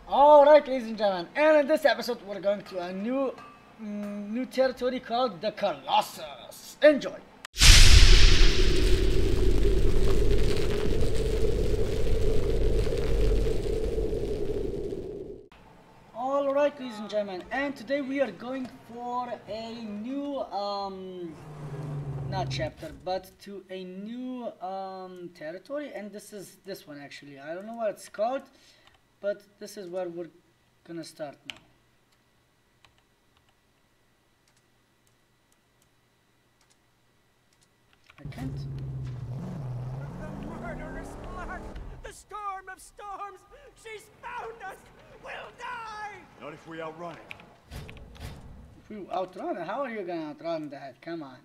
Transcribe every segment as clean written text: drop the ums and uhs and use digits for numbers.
Alright, ladies and gentlemen, and in this episode we're going to a new territory called the Colossus. Enjoy! Alright, ladies and gentlemen, and today we are going for a new, not chapter, but to a new territory, and this is this one actually. I don't know what it's called, but this is where we're gonna start now. I can't. The murderous blood! The storm of storms! She's found us! We'll die! Not if we outrun it. If we outrun it, how are you gonna outrun that? Come on.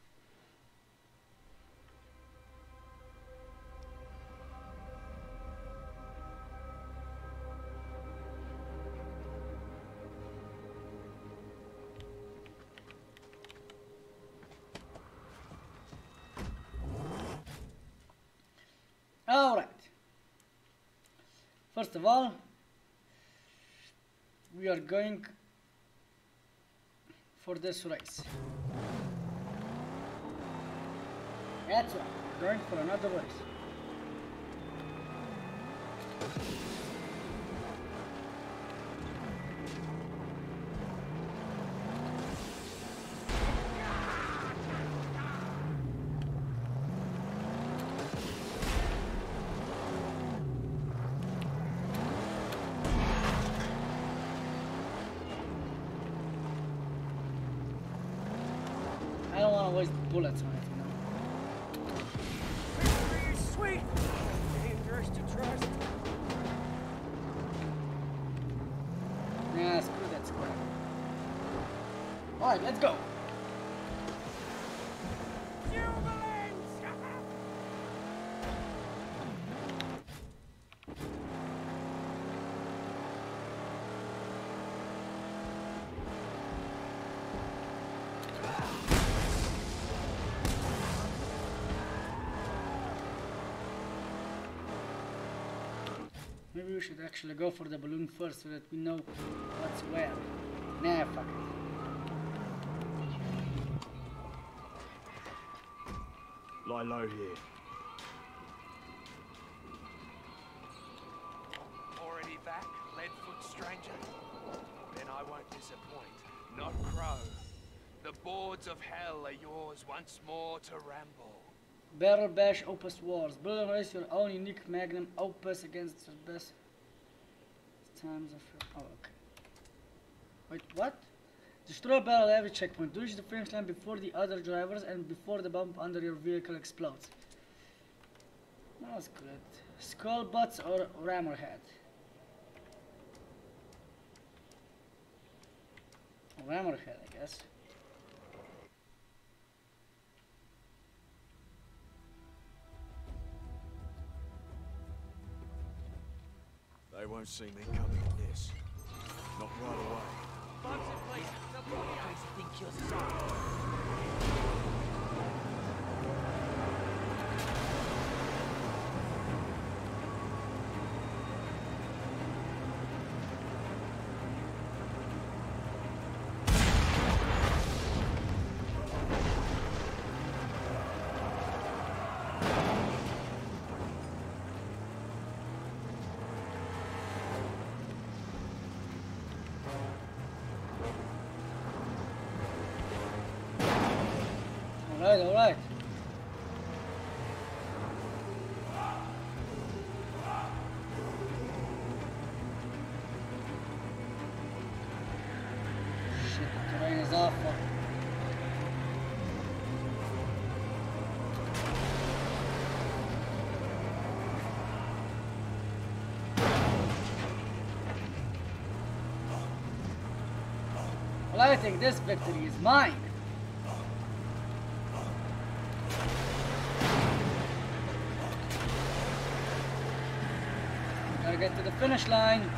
Alright. First of all, we are going for this race. That's right, we're going for another race. I don't want to waste bullets on it, you know. Victory is sweet! Dangerous to trust. Nah, screw that square. Alright, let's go. Jubilance! Maybe we should actually go for the balloon first so that we know what's where. Nah, fuck it. Lie low here. Already back, lead-foot stranger? Then I won't disappoint. Not crow. The boards of hell are yours once more to ramble. Barrel Bash Opus Wars. Build and race your own unique Magnum Opus against the best times of your... Oh, okay. Wait, what? Destroy a barrel at every checkpoint. Reach the finish line before the other drivers and before the bump under your vehicle explodes. That's good. Skull Butts or Rammerhead? Rammerhead, I guess. They won't see me coming in this. Not right away. Bugs in place. The crazy thing kills us all. Alright. Shit, the terrain is awful. Well, I think this victory is mine. Gotta get to the finish line.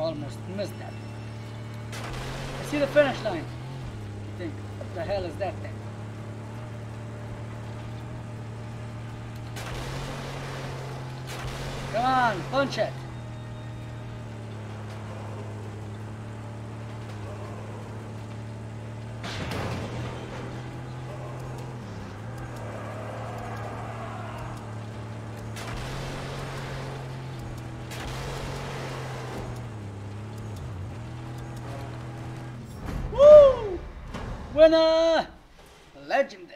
almost missed that. I see the finish line. I think, what the hell is that thing? Come on, punch it! Woo! Winner! Legendary!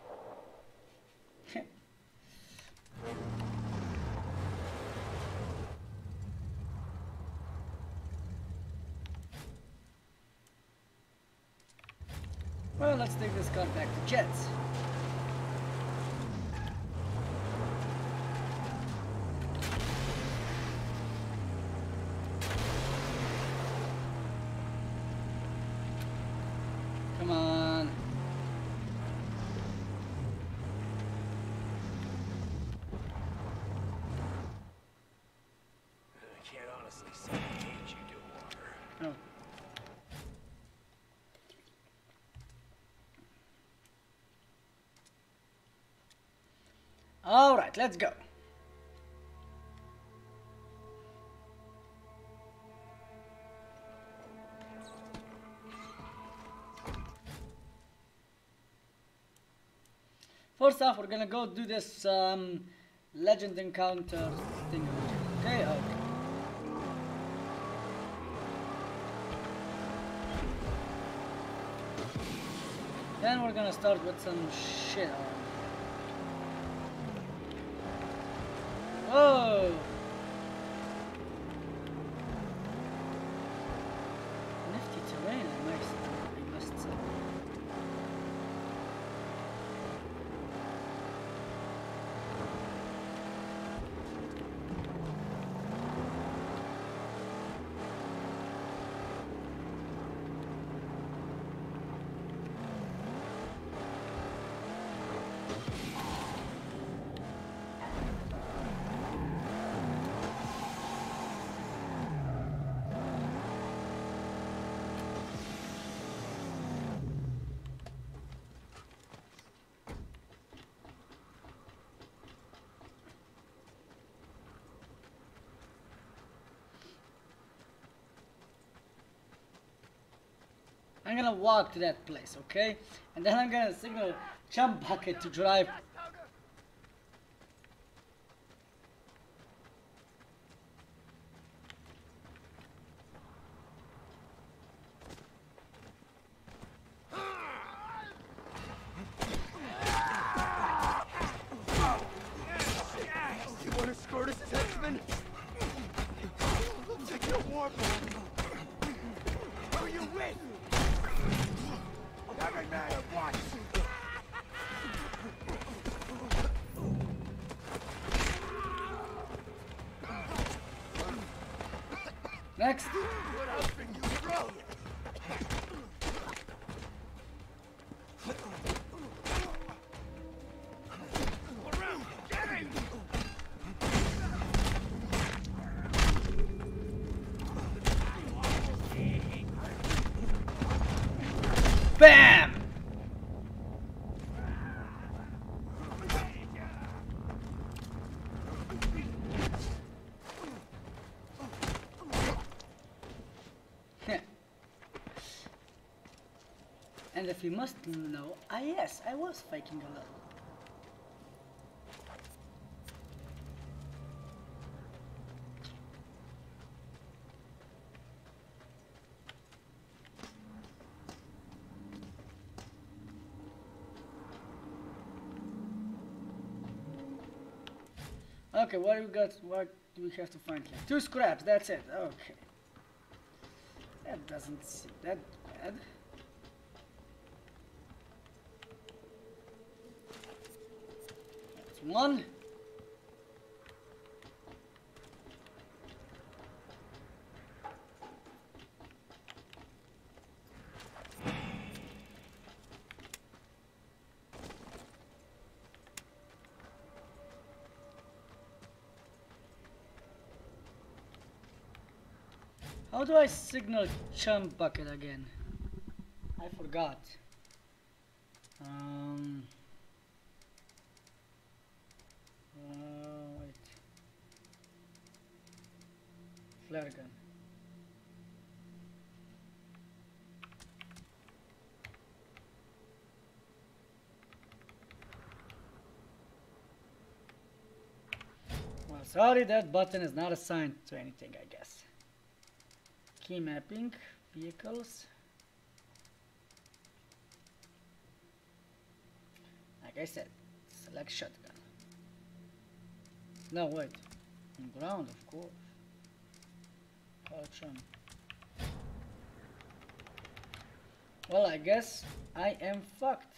Well, let's take this car back to Jets. Come on. I can't honestly say I hate you, Dewater. Oh. All right, let's go. First off, we're gonna go do this legend encounter thing. Okay, okay. Then we're gonna start with some shit. Whoa! Nifty terrain, I must say. I'm gonna walk to that place, okay? And then I'm gonna signal jump bucket to drive. You want to Scrotus' henchmen? Take your war bomb. Who are you with? Every man at once. Next. What husband you throw? Around. Get him! Bam! And if you must know, yes, I was faking a little. Okay, what do we got? What do we have to find here? 2 scraps, that's it. Okay. That doesn't seem that bad. That's 1. How do I signal chump bucket again? I forgot. Wait. Flare gun. Well, sorry, that button is not assigned to anything, I guess. Key mapping, vehicles. Like I said, select shotgun. No, wait. On ground, of course. Well, I guess I am fucked.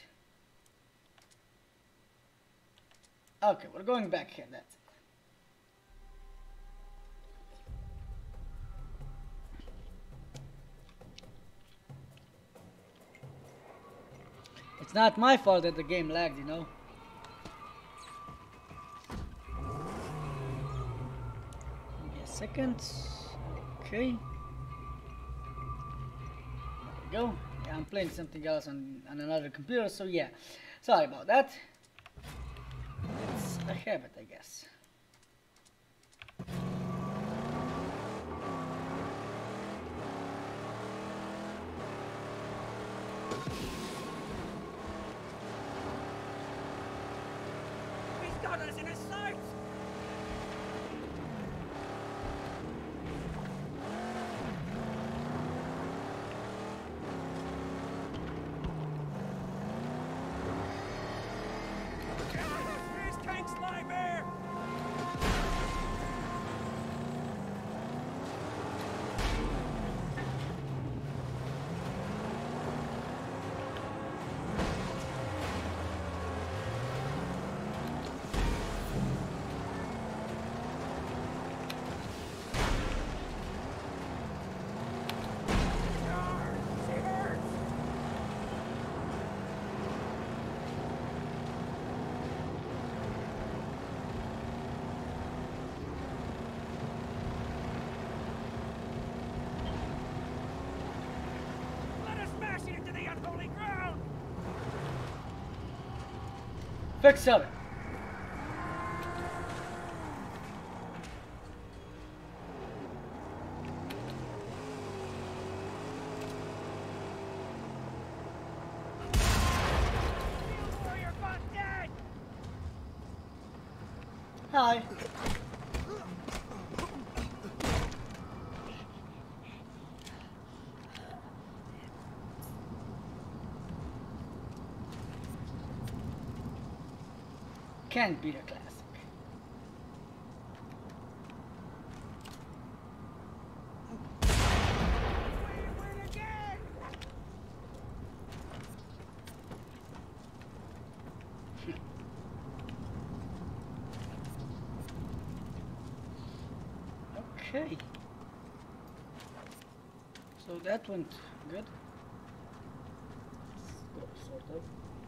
Okay, we're going back here, that's it. It's not my fault that the game lagged, you know. Give me a second. Okay. There we go. Yeah, I'm playing something else on another computer, so yeah. Sorry about that. It's a habit, I guess. He's got us in his sights! These tanks lie bare! Fix of it. Hi. Can't beat a classic. Okay. So that went good. Sort of.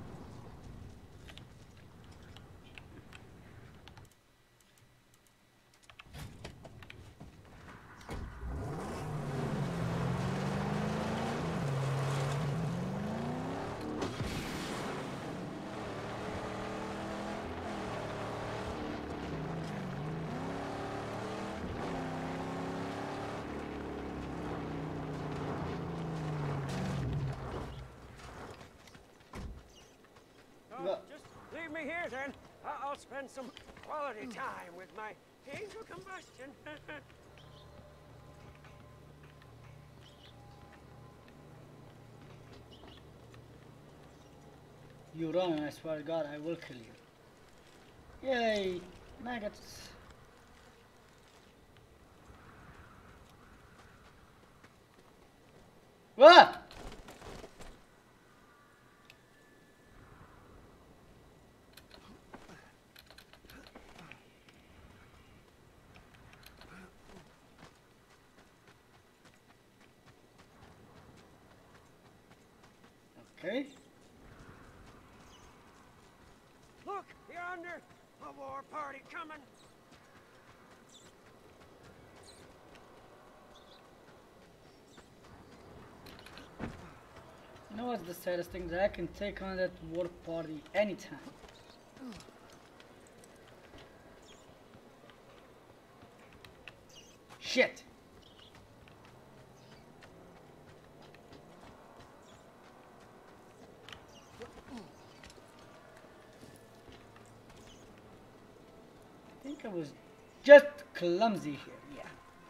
Just leave me here then. I'll spend some quality time with my angel combustion. You run and I swear to God I will kill you. Yay! Maggots. What? Okay. Look, yonder, a war party coming. You know what's the saddest thing? That I can take on that warp party anytime. Shit! I think I was just clumsy here, yeah.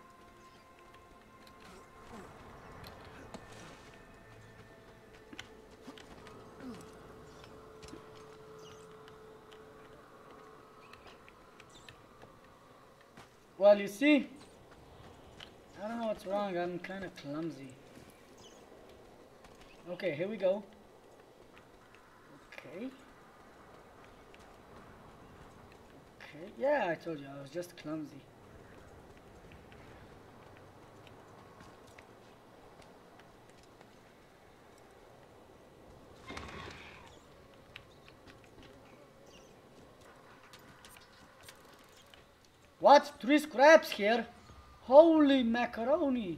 Well, you see, I don't know what's wrong, I'm kind of clumsy. Okay, here we go. Okay. Okay, yeah, I told you, I was just clumsy. What? 3 scraps here? Holy macaroni!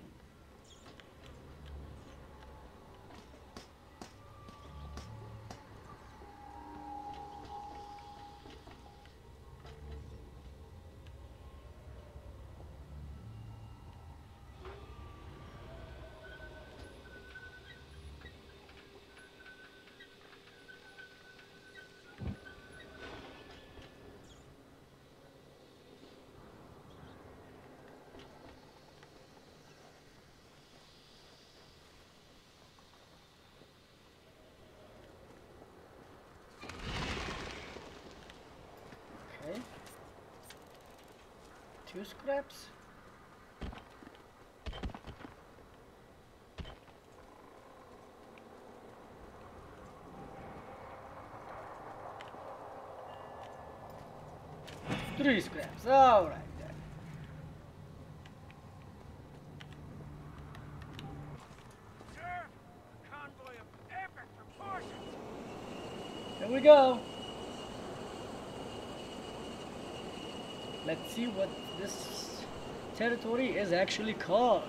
Okay. 2 scraps.3 scraps. All right then. Sir, a convoy of epic proportions. Here we go. Let's see what this territory is actually called.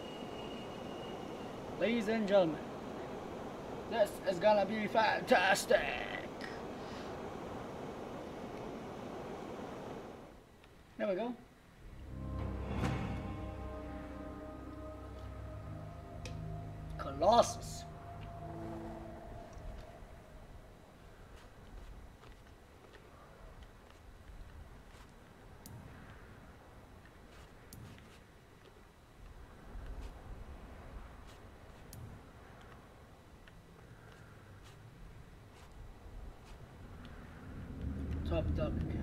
Ladies and gentlemen, this is gonna be fantastic. There we go. Colossus. Top dog. Okay.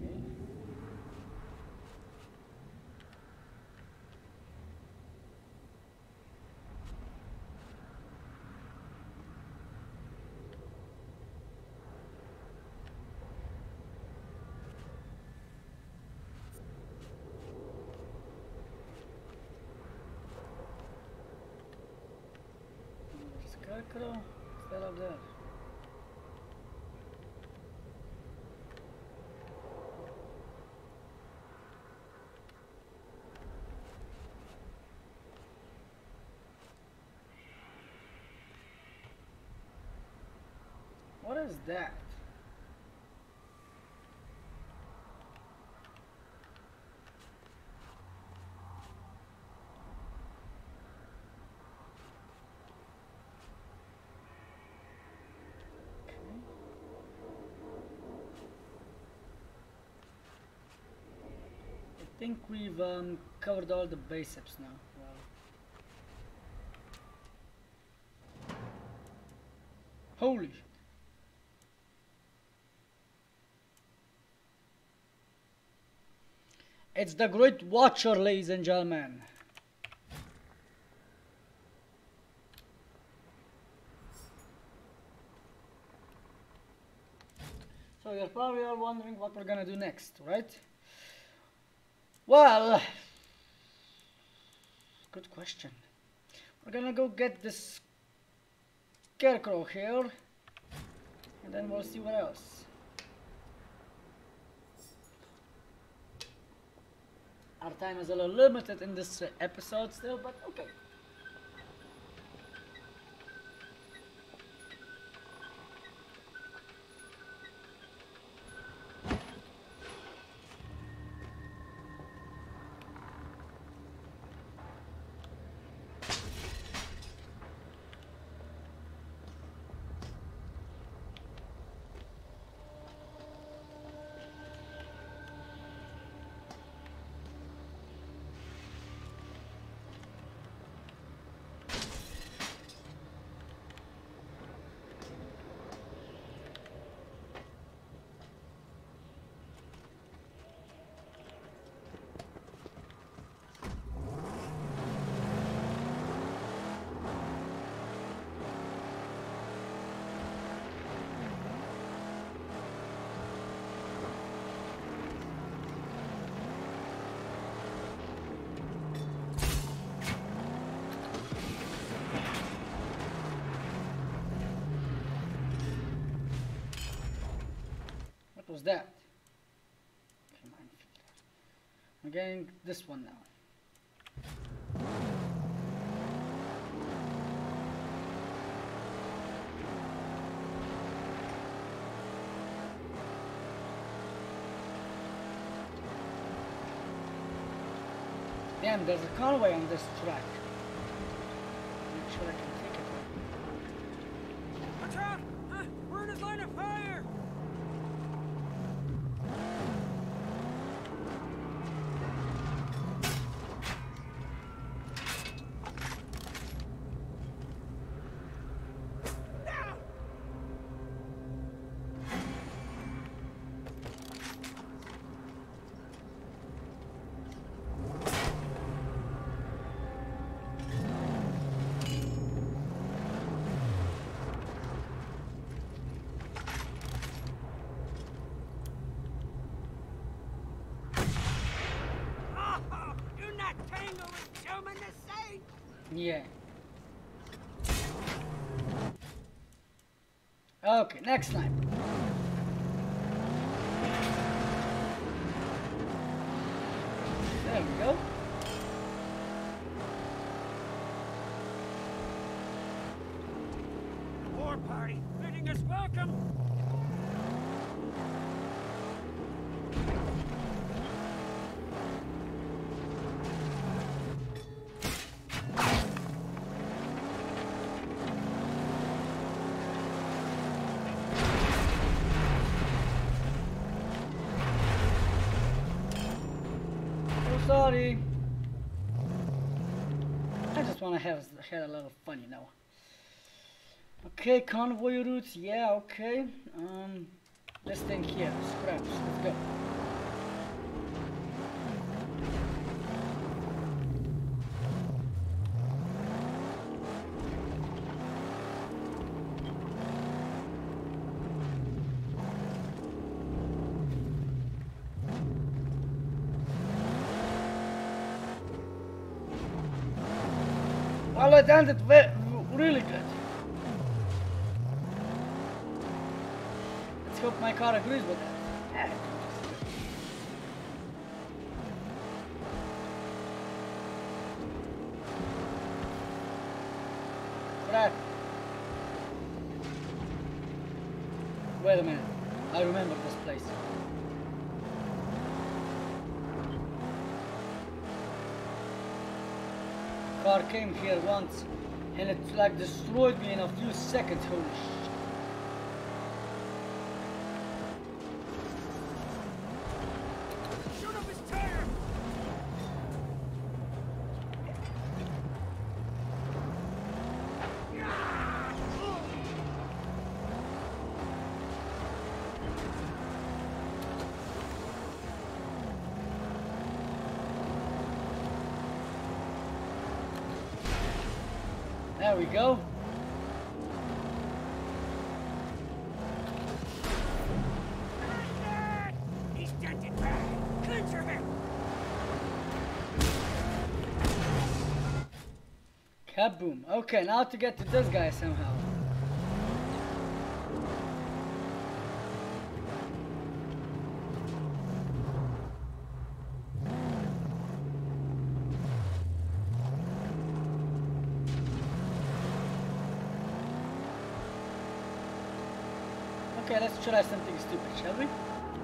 Scarecrow, is that up there? What is that? I think we've covered all the basics now. Wow. Holy shit. It's the Great Watcher, ladies and gentlemen. So you're probably all wondering what we're gonna do next, right? Well, good question. We're gonna go get this Scarecrow here, and then we'll see what else. Our time is a little limited in this episode still, but okay. was that? Okay, minefield. I'm getting this one now. Damn, there's a convoy on this track. Make sure I can take it. Watch out! We're in his line of fire! Yeah. Okay, next line. There we go. War party, bidding us welcome. Sorry. I just want to have a little fun, you know. Okay, convoy routes, yeah, okay. This thing here, scraps, let's go. Well, it ended really good. Let's hope my car agrees with that. Crap. Wait a minute. I remember this place. Car came here once and it like destroyed me in a few seconds. Holy shit. Shoot up his tire! There we go. He's dented bad. Clincher him! Kaboom. Okay, now to get to this guy somehow. Okay, let's try something stupid, shall we?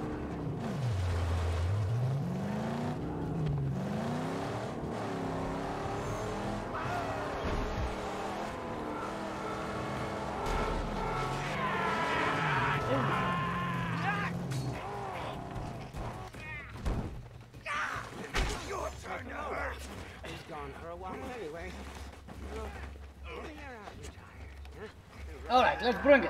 Your turn over! He's gone for a while anyway. Alright, let's bring it.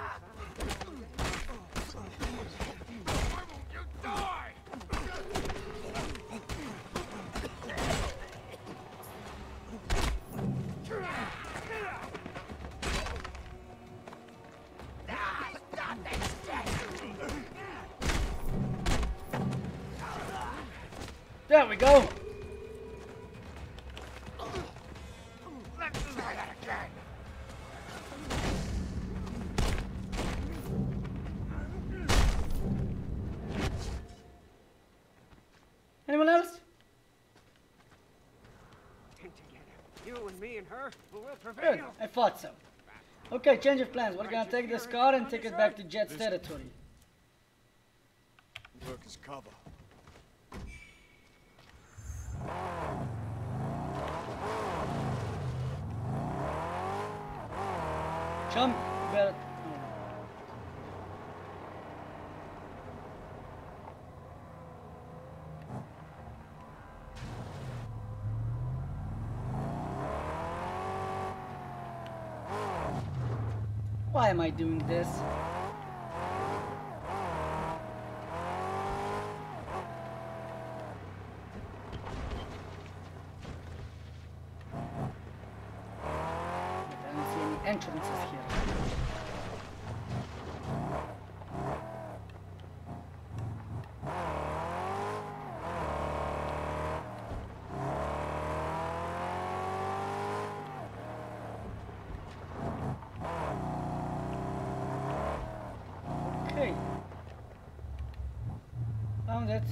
There we go. Let's try that again. You and me and her will Good, prevail. I thought so. Okay, change of plans. We're gonna take this car and take it back to Jet's territory. Work as cover. Chum, you better... Why am I doing this? I don't see any entrances here. Okay. Found it.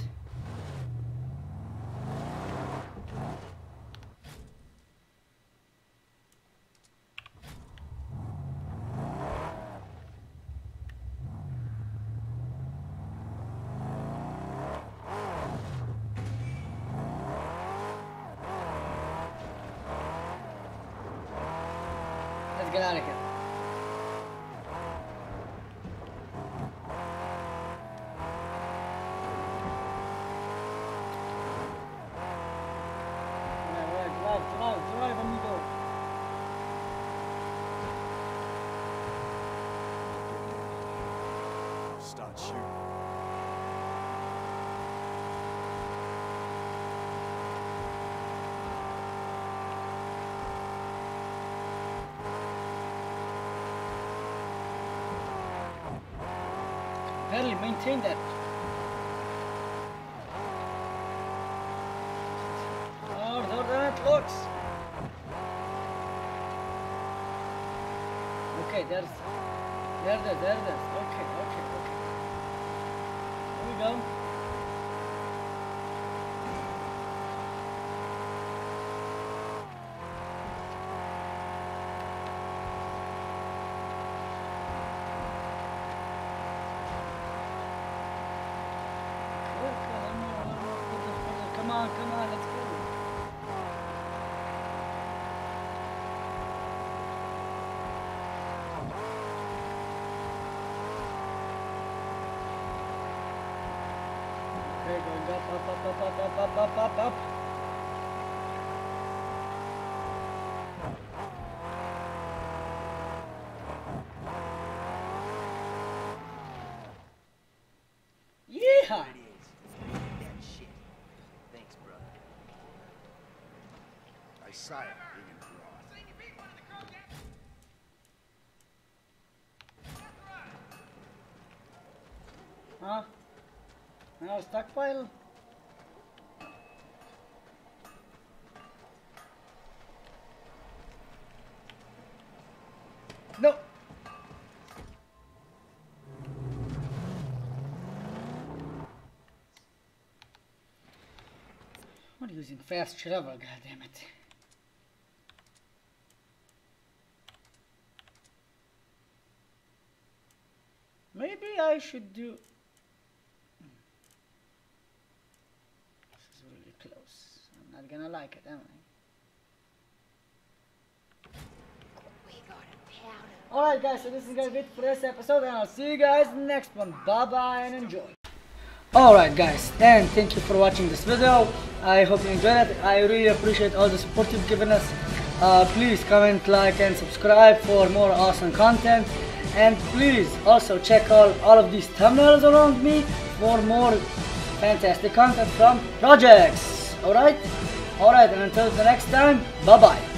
Let's get out of here. Drive, amigo. Start shooting. Barely maintain that. Harder than it looks. Okay, there it is. Okay. Here we go. Come on, let's go. Okay, going up. Yeah. I saw it being abroad. Huh? Now stockpile? No! What are you using fast travel, goddammit? Maybe I should do... This is really close. I'm not gonna like it, am I? Alright guys, so this is gonna be it for this episode, and I'll see you guys in the next one. Bye bye and enjoy. Alright guys, and thank you for watching this video. I hope you enjoyed it. I really appreciate all the support you've given us. Please comment, like and subscribe for more awesome content. And please also check out all of these thumbnails around me for more fantastic content from projects. Alright, and until the next time, bye bye.